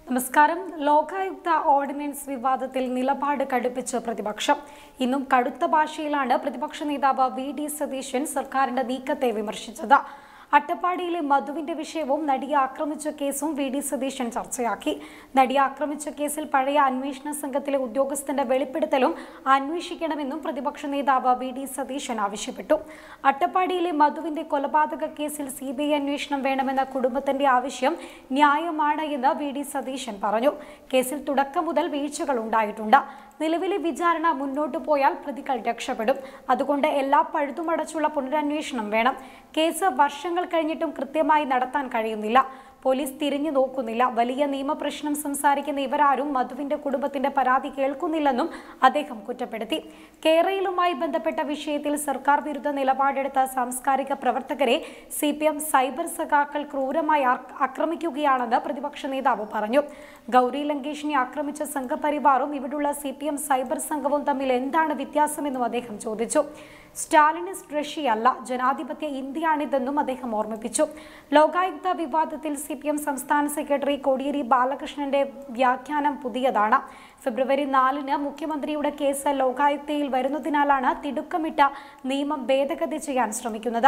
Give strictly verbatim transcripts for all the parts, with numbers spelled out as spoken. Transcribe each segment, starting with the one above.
നമസ്കാരം. ലോകായുക്ത ഓർഡിനൻസ് വിവാദത്തിൽ നിലപാട് കടുപ്പിച്ച് പ്രതിപക്ഷം. ഇന്നും കടുത്ത ഭാഷയിലാണ് പ്രതിപക്ഷ നേതാവ് വി ഡി സതീശൻ സർക്കാരിന്റെ നീക്കത്തെ വിമർശിച്ചത്. അട്ടപ്പാടിയിലെ മധുവിന്റെ വിഷയവും നടിയെ ആക്രമിച്ച കേസും വി ഡി സതീശൻ ചർച്ചയാക്കി. നടിയെ ആക്രമിച്ച കേസിൽ പഴയ അന്വേഷണ സംഘത്തിലെ ഉദ്യോഗസ്ഥന്റെ വെളിപ്പെടുത്തലും അന്വേഷിക്കണമെന്നും പ്രതിപക്ഷ നേതാവ് വി ഡി സതീശൻ ആവശ്യപ്പെട്ടു. അട്ടപ്പാടിയിലെ മധുവിന്റെ കൊലപാതക കേസിൽ സി ബി ഐ അന്വേഷണം വേണമെന്ന കുടുംബത്തിന്റെ ആവശ്യം ന്യായമാണ് എന്ന് വി ഡി സതീശൻ പറഞ്ഞു. കേസിൽ തുടക്കം മുതൽ വീഴ്ചകൾ ഉണ്ടായിട്ടുണ്ട്. നിലവിലെ വിചാരണ മുന്നോട്ടു പോയാൽ പ്രതികൾ രക്ഷപ്പെടും. അതുകൊണ്ട് എല്ലാ പഴുതുമടച്ചുള്ള പുനരന്വേഷണം വേണം. കേസ് വർഷങ്ങൾ കഴിഞ്ഞിട്ടും കൃത്യമായി നടത്താൻ കഴിയുന്നില്ല. പോലീസ് തിരിഞ്ഞു നോക്കുന്നില്ല. വലിയ നിയമപ്രശ്നം സംസാരിക്കുന്ന ഇവരാരും മധുവിന്റെ കുടുംബത്തിന്റെ പരാതി കേൾക്കുന്നില്ലെന്നും അദ്ദേഹം കുറ്റപ്പെടുത്തി. കേരളവുമായി ബന്ധപ്പെട്ട വിഷയത്തിൽ സർക്കാർ വിരുദ്ധ നിലപാടെടുത്ത സാംസ്കാരിക പ്രവർത്തകരെ സി പി എം സൈബർ സഖാക്കൾ ക്രൂരമായി ആക്രമിക്കുകയാണെന്ന് പ്രതിപക്ഷ നേതാവ് പറഞ്ഞു. ഗൗരി ലങ്കേഷിനെ ആക്രമിച്ച സംഘപരിവാറും ഇവിടുള്ള സി പി എം സൈബർ സംഘവും തമ്മിൽ എന്താണ് വ്യത്യാസമെന്നും അദ്ദേഹം ചോദിച്ചു. സ്റ്റാലിനിസ്റ്റ് റഷ്യയല്ല, ജനാധിപത്യ ഇന്ത്യയാണിതെന്നും അദ്ദേഹം ഓർമ്മിപ്പിച്ചു. ലോകായുക്ത വിവാദത്തിൽ സി പി എം സംസ്ഥാന സെക്രട്ടറി കോടിയേരി ബാലകൃഷ്ണന്റെ വ്യാഖ്യാനം പുതിയതാണ്. ഫെബ്രുവരി നാലിന് മുഖ്യമന്ത്രിയുടെ കേസ് ലോകായുക്തയിൽ വരുന്നതിനാലാണ് തിടുക്കമിട്ട നിയമം ഭേദഗതി ചെയ്യാൻ ശ്രമിക്കുന്നത്.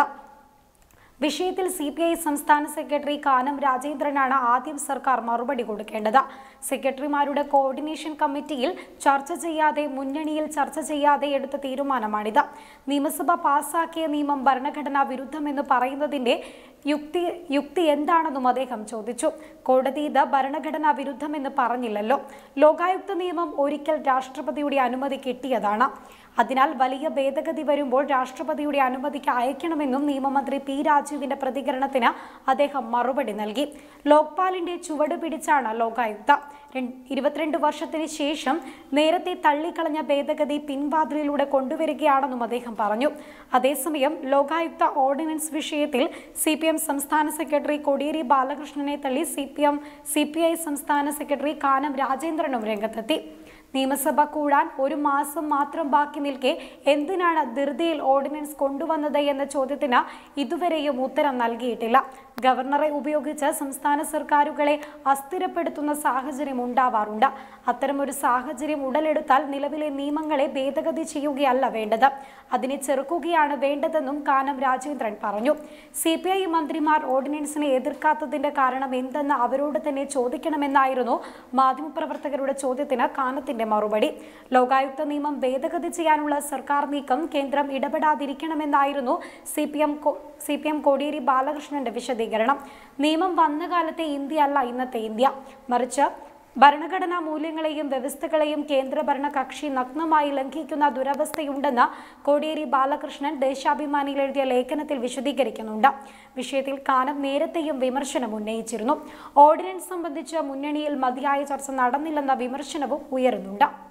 വിഷയത്തിൽ സി പി ഐ സംസ്ഥാന സെക്രട്ടറി കാനം രാജേന്ദ്രനാണ് ആദ്യം സർക്കാർ മറുപടി കൊടുക്കേണ്ടത്. സെക്രട്ടറിമാരുടെ കോർഡിനേഷൻ കമ്മിറ്റിയിൽ ചർച്ച ചെയ്യാതെ, മുന്നണിയിൽ ചർച്ച ചെയ്യാതെ എടുത്ത തീരുമാനമാണിത്. നിയമസഭ പാസാക്കിയ നിയമം ഭരണഘടനാ വിരുദ്ധമെന്ന് പറയുന്നതിന്റെ യുക്തി യുക്തി എന്താണെന്നും അദ്ദേഹം ചോദിച്ചു. കോടതി ഇത് ഭരണഘടനാ വിരുദ്ധമെന്ന് പറഞ്ഞില്ലല്ലോ. ലോകായുക്ത നിയമം ഒരിക്കൽ രാഷ്ട്രപതിയുടെ അനുമതി കിട്ടിയതാണ്. അതിനാൽ വലിയ ഭേദഗതി വരുമ്പോൾ രാഷ്ട്രപതിയുടെ അനുമതിക്ക് അയക്കണമെന്നും നിയമമന്ത്രി പി രാജീവിന്റെ പ്രതികരണത്തിന് അദ്ദേഹം മറുപടി നൽകി. ലോക്പാലിന്റെ ചുവട് പിടിച്ചാണ് ലോകായുക്ത. ഇരുപത്തിരണ്ട് വർഷത്തിന് ശേഷം നേരത്തെ തള്ളിക്കളഞ്ഞ ഭേദഗതി പിൻവാതിലിലൂടെ കൊണ്ടുവരികയാണെന്നും അദ്ദേഹം പറഞ്ഞു. അതേസമയം ലോകായുക്ത ഓർഡിനൻസ് വിഷയത്തിൽ സി പി എം സംസ്ഥാന സെക്രട്ടറി കോടിയേരി ബാലകൃഷ്ണനെ തള്ളി C P M C P I സംസ്ഥാന സെക്രട്ടറി കാനം രാജേന്ദ്രനും രംഗത്തെത്തി. നിയമസഭ കൂടാൻ ഒരു മാസം മാത്രം ബാക്കി നിൽക്കെ എന്തിനാണ് ധൃതിയിൽ ഓർഡിനൻസ് കൊണ്ടുവന്നത് എന്ന ചോദ്യത്തിന് ഇതുവരെയും ഉത്തരം നൽകിയിട്ടില്ല. ഗവർണറെ ഉപയോഗിച്ച് സംസ്ഥാന സർക്കാരുകളെ അസ്ഥിരപ്പെടുത്തുന്ന സാഹചര്യം ഉണ്ടാവാറുണ്ട്. അത്തരമൊരു സാഹചര്യം ഉടലെടുത്താൽ നിലവിലെ നിയമങ്ങളെ ഭേദഗതി ചെയ്യുകയല്ല വേണ്ടത്, അതിനെ ചെറുക്കുകയാണ് വേണ്ടതെന്നും കാനം രാജേന്ദ്രൻ പറഞ്ഞു. സി പി ഐ മന്ത്രിമാർ ഓർഡിനൻസിനെ എതിർക്കാത്തതിന്റെ കാരണം എന്തെന്ന് അവരോട് തന്നെ ചോദിക്കണമെന്നായിരുന്നു മാധ്യമപ്രവർത്തകരുടെ ചോദ്യത്തിന് കാനത്തിന്റെ മറുപടി. ലോകായുക്ത നിയമം ഭേദഗതി ചെയ്യാനുള്ള സർക്കാർ നീക്കം കേന്ദ്രം ഇടപെടാതിരിക്കണമെന്നായിരുന്നു C P M C P M Kodiyeri ബാലകൃഷ്ണന്റെ വിശദീകരണം. നിയമം വന്ന കാലത്തെ ഇന്ത്യ അല്ല ഇന്നത്തെ ഇന്ത്യ, മറിച്ച് ഭരണഘടനാ മൂല്യങ്ങളെയും വ്യവസ്ഥകളെയും കേന്ദ്രഭരണ കക്ഷി നഗ്നമായി ലംഘിക്കുന്ന ദുരവസ്ഥയുണ്ടെന്ന് കോടിയേരി ബാലകൃഷ്ണൻ ദേശാഭിമാനിയിൽ എഴുതിയ ലേഖനത്തിൽ വിശദീകരിക്കുന്നുണ്ട്. വിഷയത്തിൽ കാനം നേരത്തെയും വിമർശനം ഉന്നയിച്ചിരുന്നു. ഓർഡിനൻസ് സംബന്ധിച്ച് മുന്നണിയിൽ മതിയായ ചർച്ച നടന്നില്ലെന്ന വിമർശനവും ഉയരുന്നുണ്ട്.